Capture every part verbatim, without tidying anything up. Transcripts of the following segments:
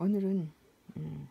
오늘은 음,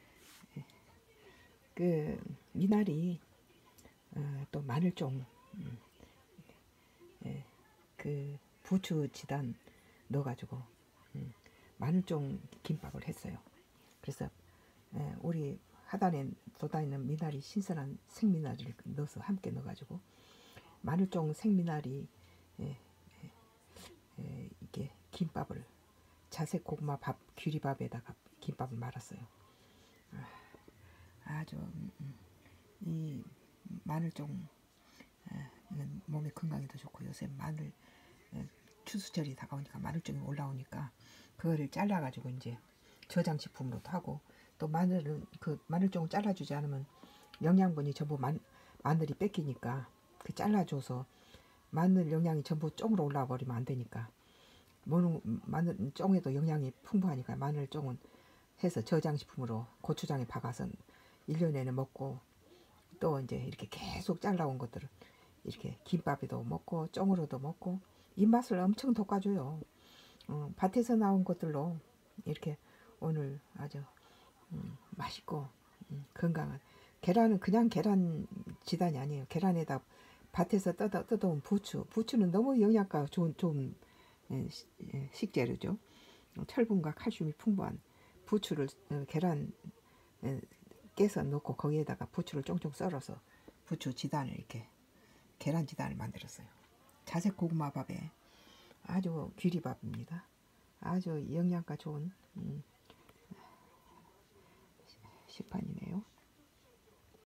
그 미나리 어, 또 마늘종 음, 예, 그 부추 지단 넣어가지고 음, 마늘종 김밥을 했어요. 그래서 예, 우리 하단에 돋아있는 미나리, 신선한 생미나리를 넣어서 함께 넣어가지고 마늘종 생미나리 예, 예, 이게 김밥을 자색 고구마 밥 귀리밥에다가 김밥을 말았어요. 아, 아주 음, 음, 이 마늘종 몸에 건강에도 좋고, 요새 마늘 추수철이 다가오니까 마늘종이 올라오니까 그거를 잘라가지고 이제 저장식품으로도 하고, 또 마늘은 그 마늘종을 잘라주지 않으면 영양분이 전부 마, 마늘이 뺏기니까 그 잘라줘서 마늘 영양이 전부 쫑으로 올라와 버리면 안 되니까, 마늘 쫑에도 영양이 풍부하니까 마늘종은 해서 저장식품으로 고추장에 박아서 일 년에는 먹고, 또 이제 이렇게 계속 잘라온 것들을 이렇게 김밥에도 먹고 쫑으로도 먹고 입맛을 엄청 돋궈줘요. 어, 밭에서 나온 것들로 이렇게 오늘 아주 음, 맛있고 음, 건강한 계란은 그냥 계란 지단이 아니에요. 계란에다 밭에서 뜯어, 뜯어온 부추, 부추는 너무 영양가 좋은, 좋은 예, 예, 식재료죠. 철분과 칼슘이 풍부한 부추를 어, 계란 에, 깨서 넣고 거기에다가 부추를 쫑쫑 썰어서 부추 지단을 이렇게 계란 지단을 만들었어요. 자색 고구마 밥에 아주 귀리밥입니다. 아주 영양가 좋은 음, 식판이네요.